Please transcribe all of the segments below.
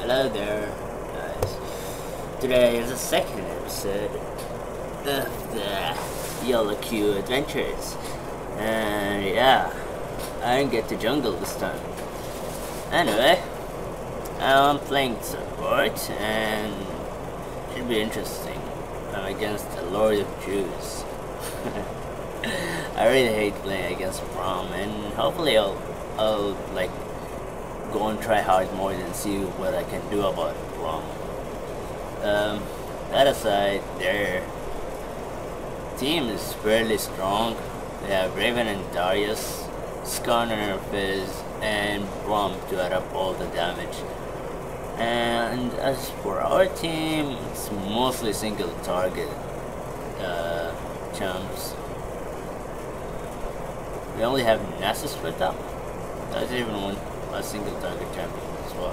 Hello there, guys. Today is the second episode of the SoloQ adventures. And yeah, I didn't get to jungle this time. Anyway, I'm playing support and it should be interesting. I'm against the Lord of Jews. I really hate playing against Braum, and hopefully I'll like go and try hard more and see what I can do about Braum. That aside, their team is fairly strong. They have Raven and Darius, Skarner, Fizz, and Braum to add up all the damage. And as for our team, it's mostly single target champs. We only have Nessus for them. That's even a single target champion as well.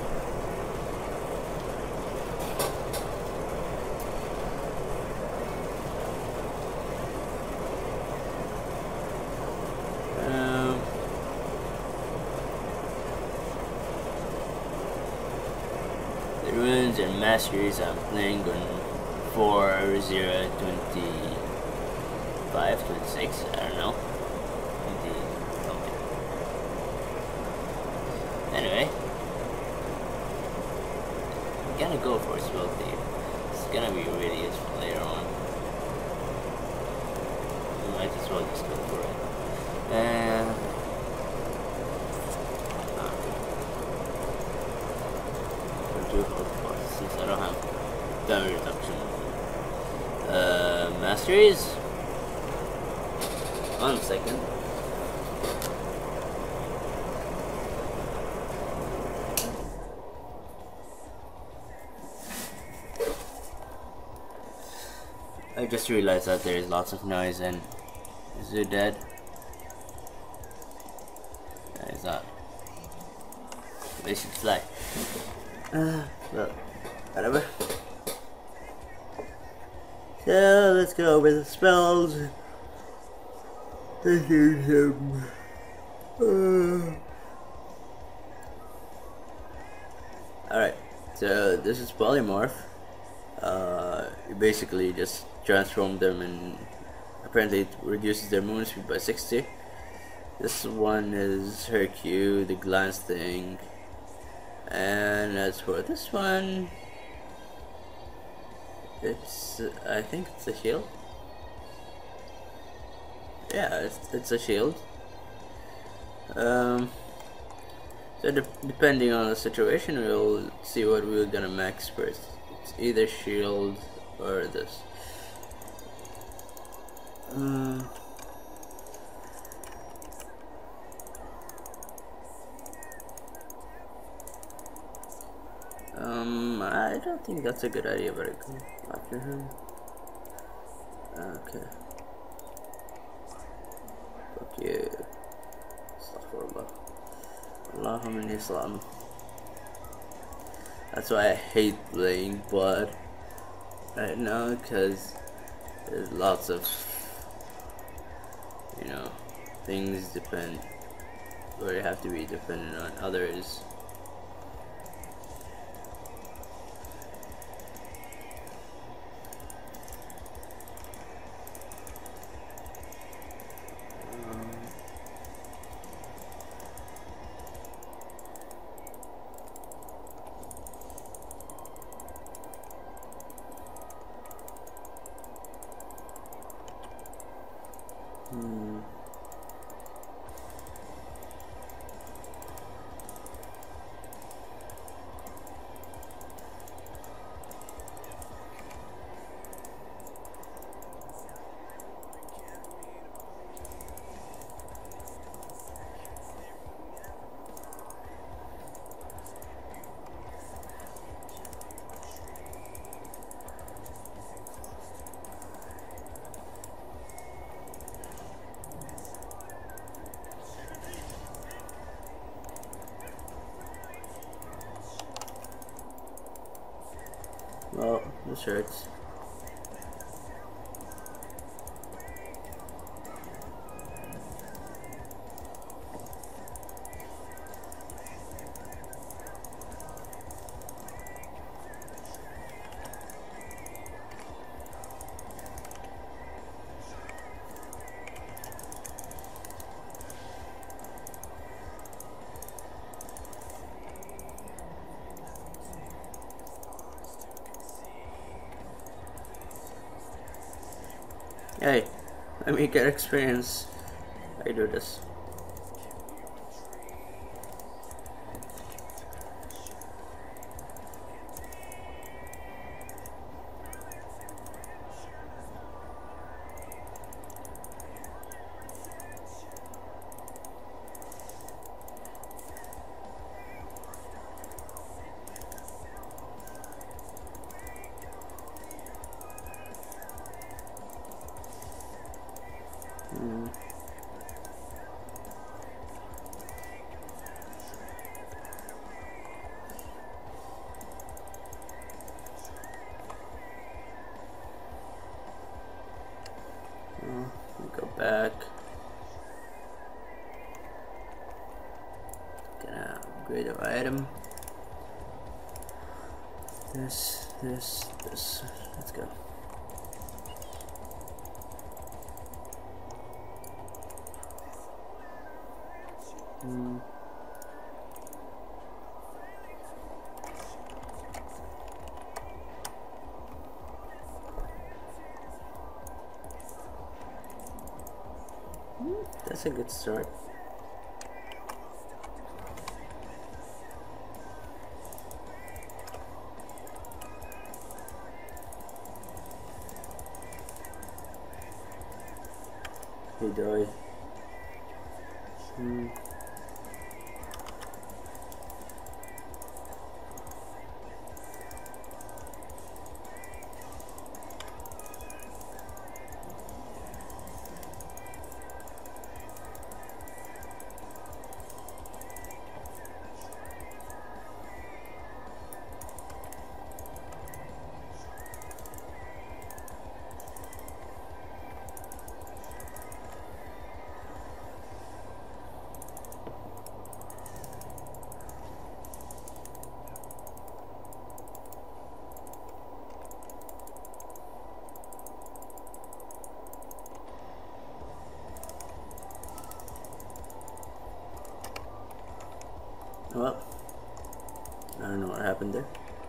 The runes and masteries I'm playing on 4, 0, 25, 26, I don't know. Anyway, I'm gonna go for a spell thief. It's gonna be really useful later on. We might as well just go for it. I'll do health costs since I don't have damage reduction. Masteries? 1 second. I just realized that there is lots of noise and is it dead? No, it's not. They should fly. Well, whatever. So let's go over the spells. Let's use him. Alright, so this is Polymorph. You basically just transform them, and apparently it reduces their movement speed by 60. This one is her Q, the glance thing, and as for this one, it's I think it's a shield. Yeah, it's a shield. So depending on the situation, we'll see what we're gonna max first. It's either shield or this. I don't think that's a good idea, but I go after him. Okay. Fuck you. Astaghfirullah. Allahumma inni salam. That's why I hate playing blood right now, because there's lots of, you know, things depend where you have to be dependent on others. Well, this hurts. Hey, let me get experience. I do this. Go back. Gonna upgrade our item. This. Let's go. That's a good start. Hey, Dory. Well, I don't know what happened there.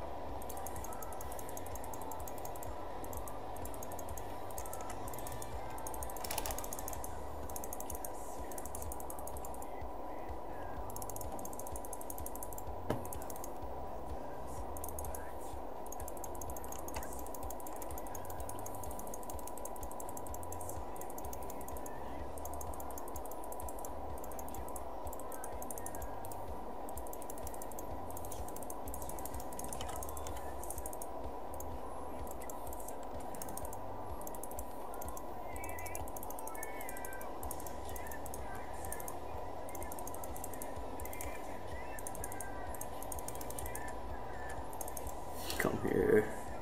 Come here.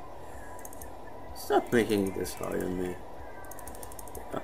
Stop making this hard on me. Yeah.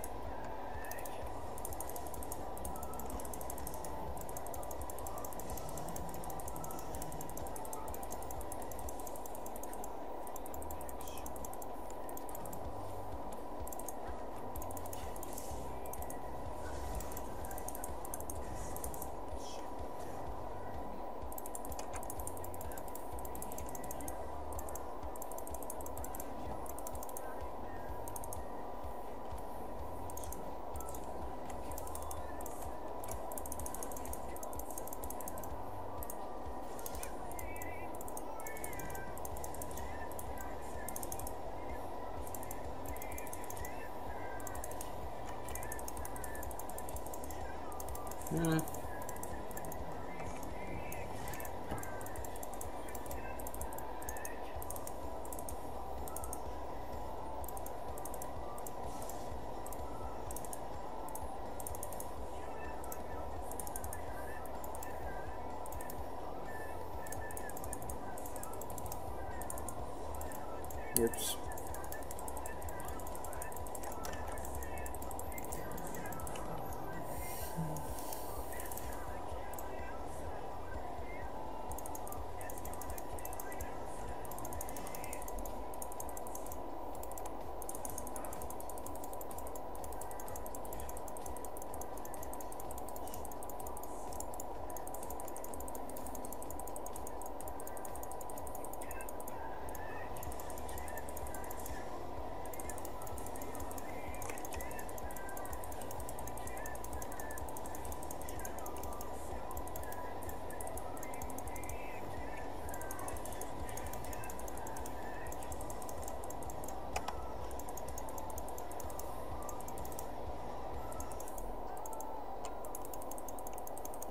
Oops.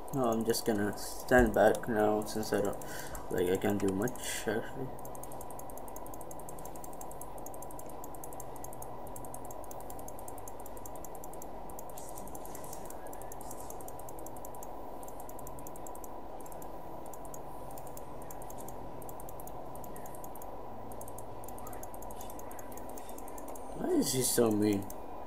No, I'm just gonna stand back now since I don't I can't do much actually. Why is he so mean?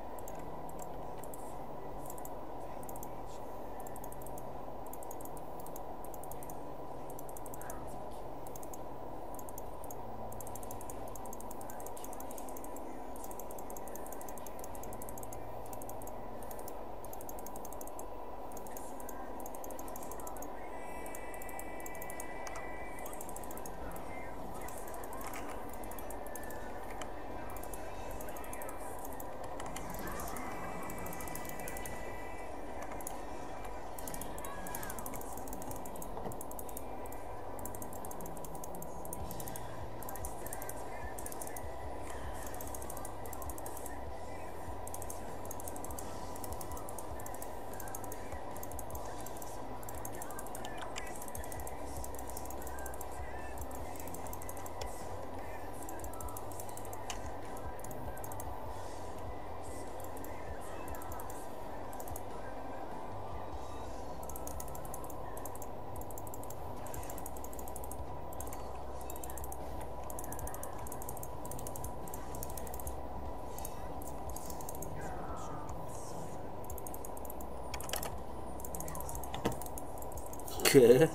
Okay.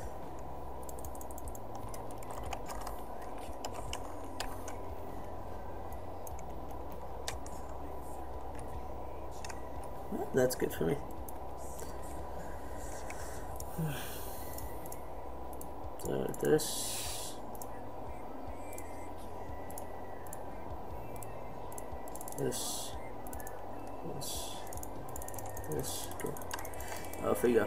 Well, that's good for me. So this okay. Off we go.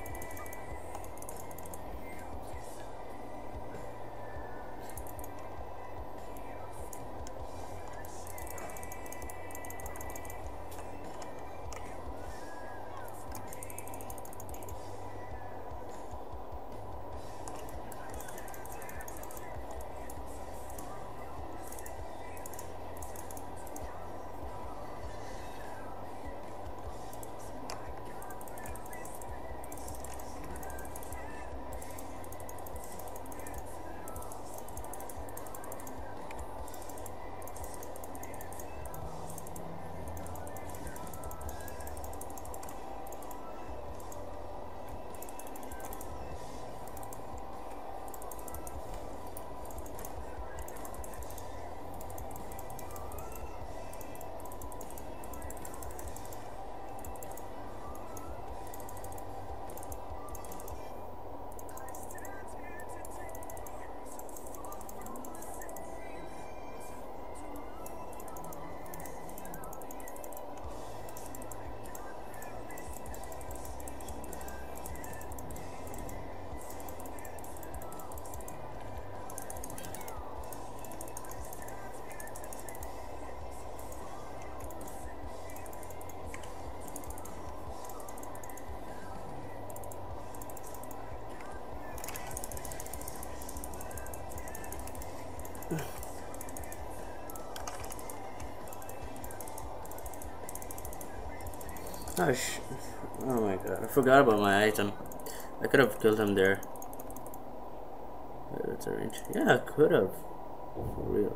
Oh, oh my god, I forgot about my item. I could have killed him there. Wait, that's a range. Yeah, I could have. For real.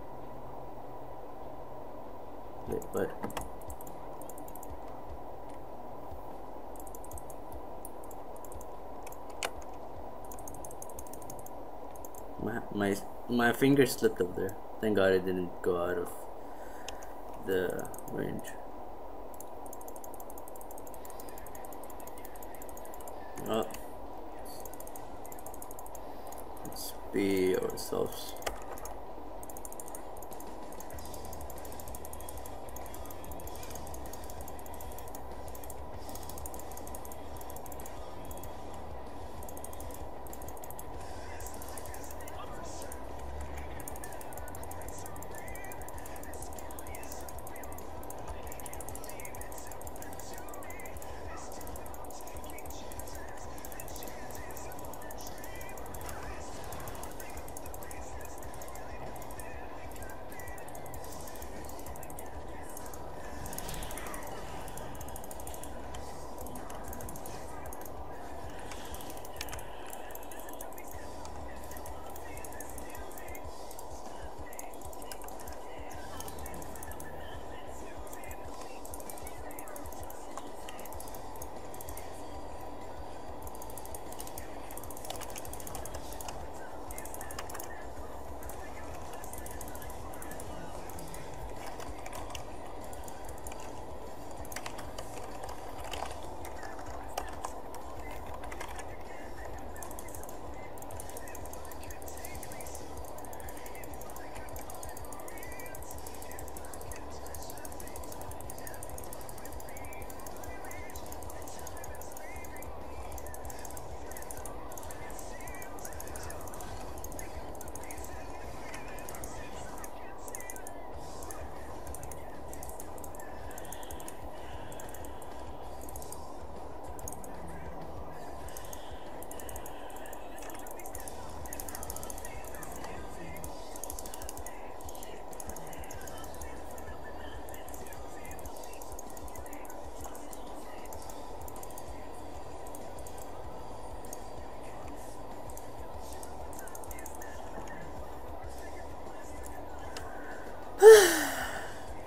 Wait, what? My finger slipped up there. Thank God it didn't go out of the range. Oh. Let's be ourselves.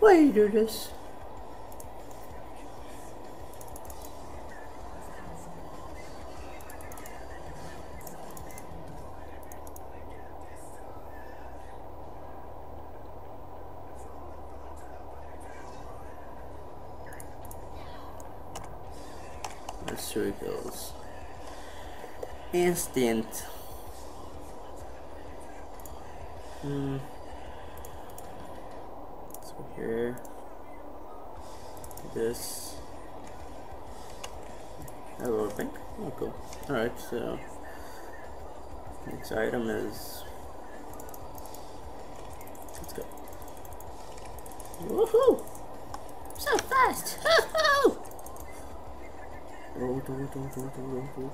Why you do this? Circles. Instant. So here, this. Hello, pink. Oh, cool. All right. So next item is. Let's go. Woohoo! So fast! Woohoo! Roll.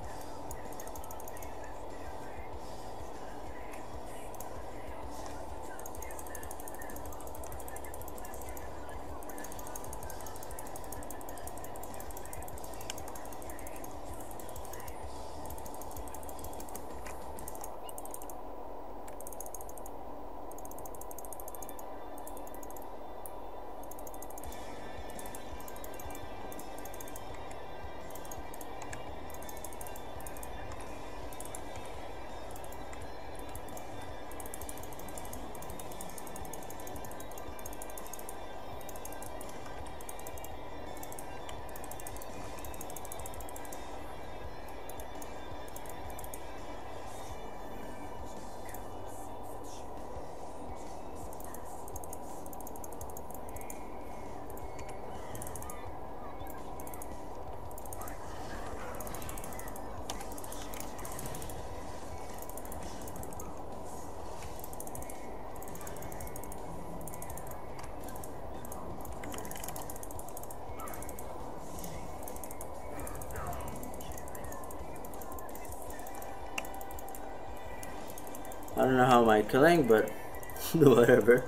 I don't know how am I killing, but whatever.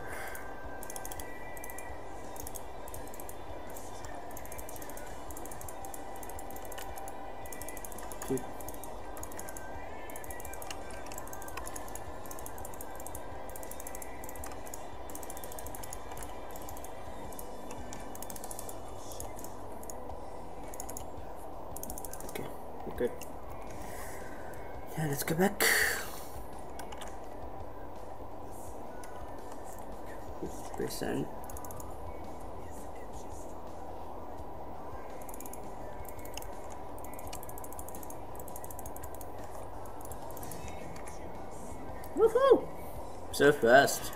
Okay, we're good. Yeah, let's go back. %. Woohoo! So fast.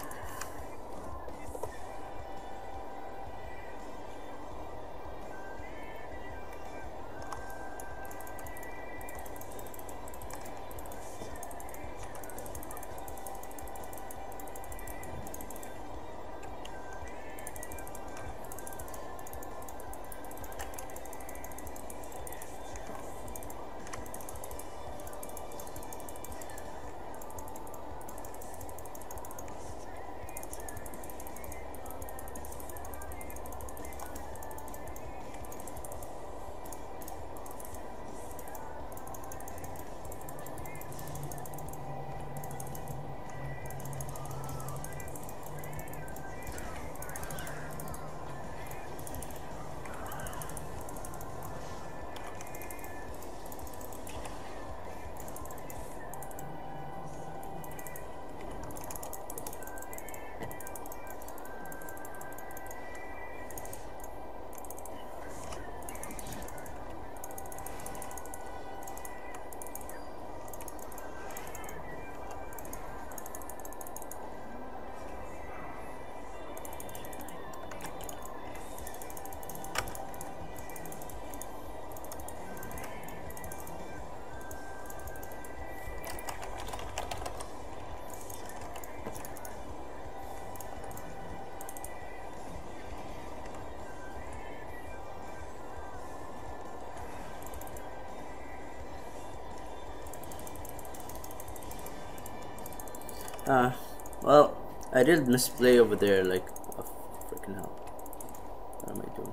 Well, I did misplay over there, like, oh, freaking hell. What am I doing?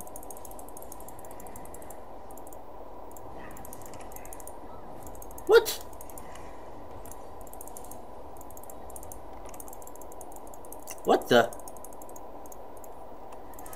What? What the?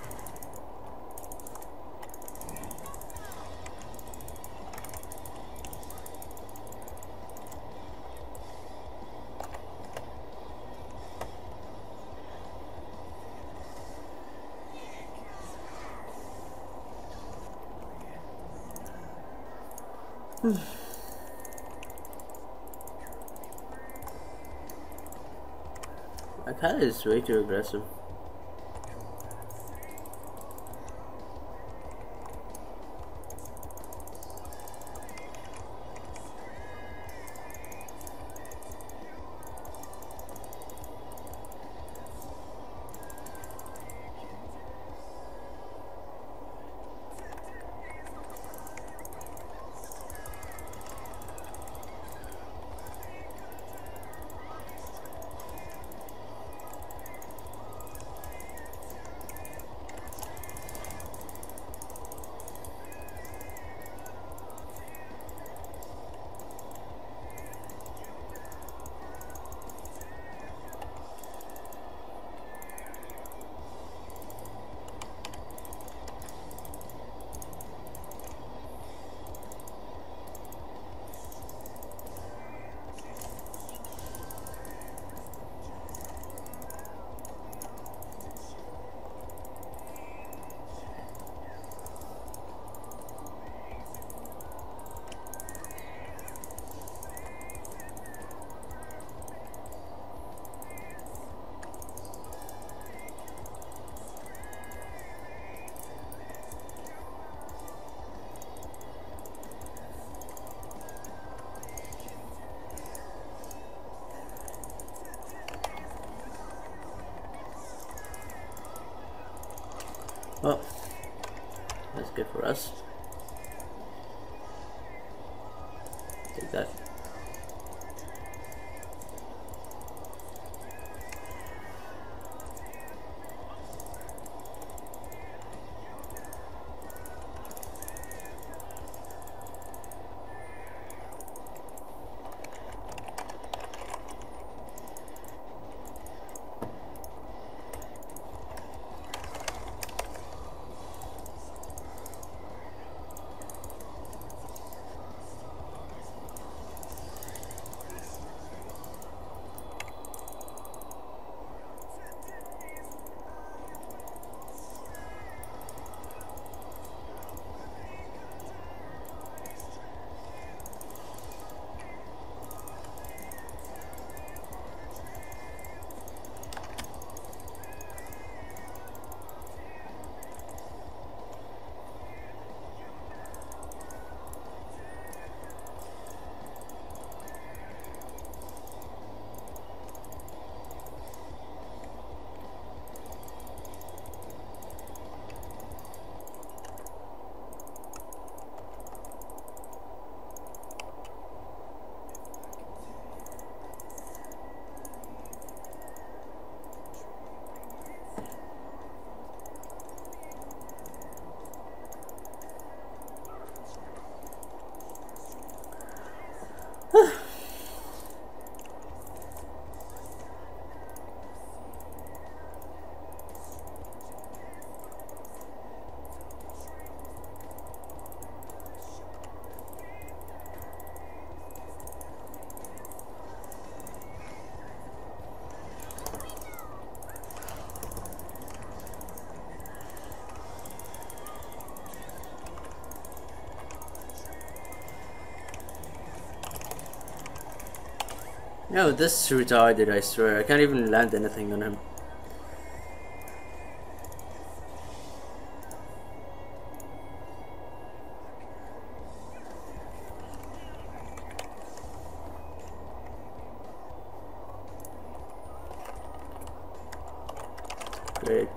My cat is way too aggressive. Oh, that's good for us. Take that. No, this is retarded, I swear. I can't even land anything on him. Great.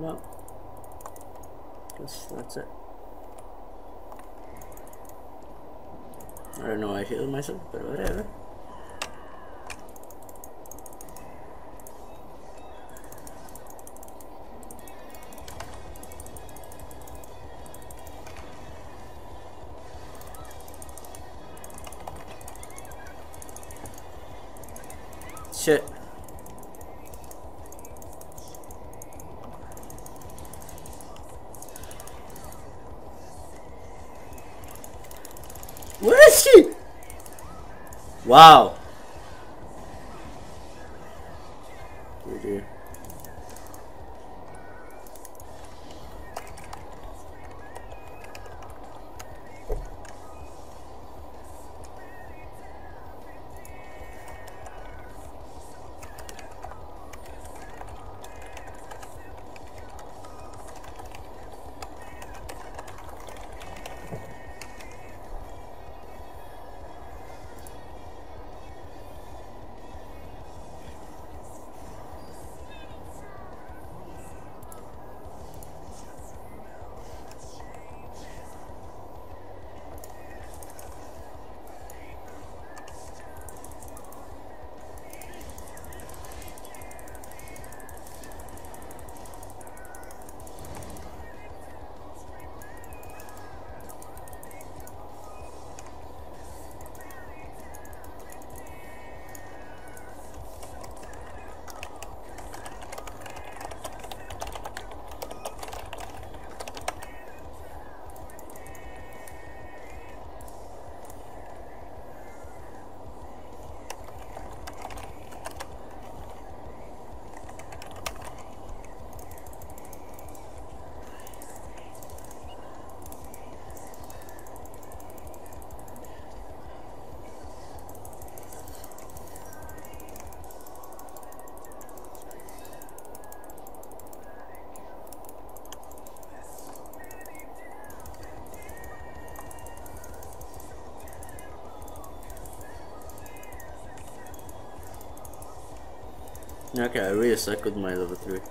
Well, guess that's it. I don't know why I healed myself, but whatever. Shit. Where is she? Wow. GG. Okay, I really suck with my level 3.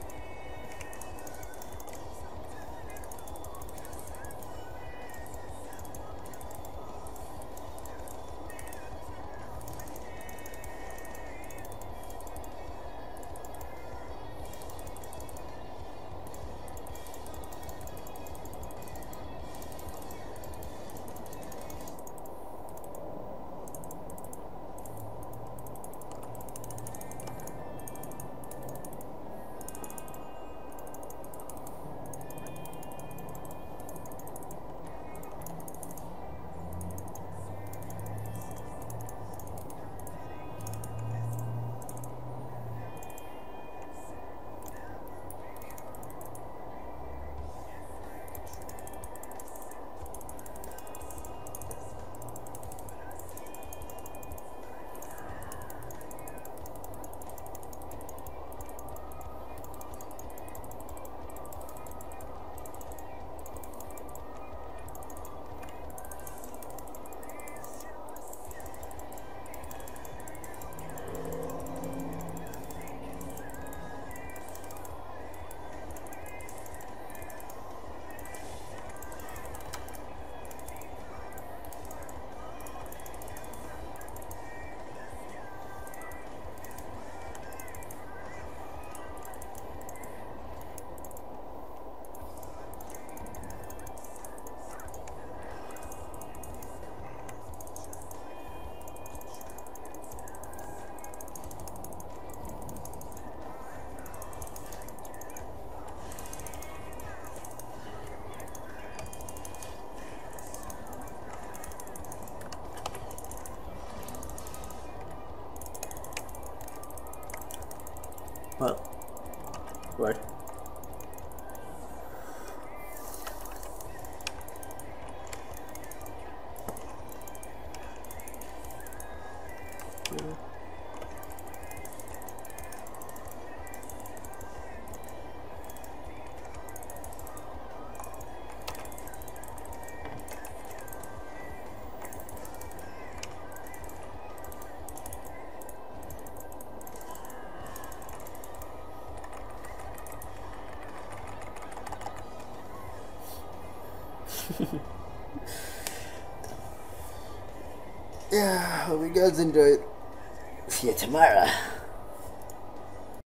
Well, what? Yeah, hope you guys enjoyed. See you tomorrow.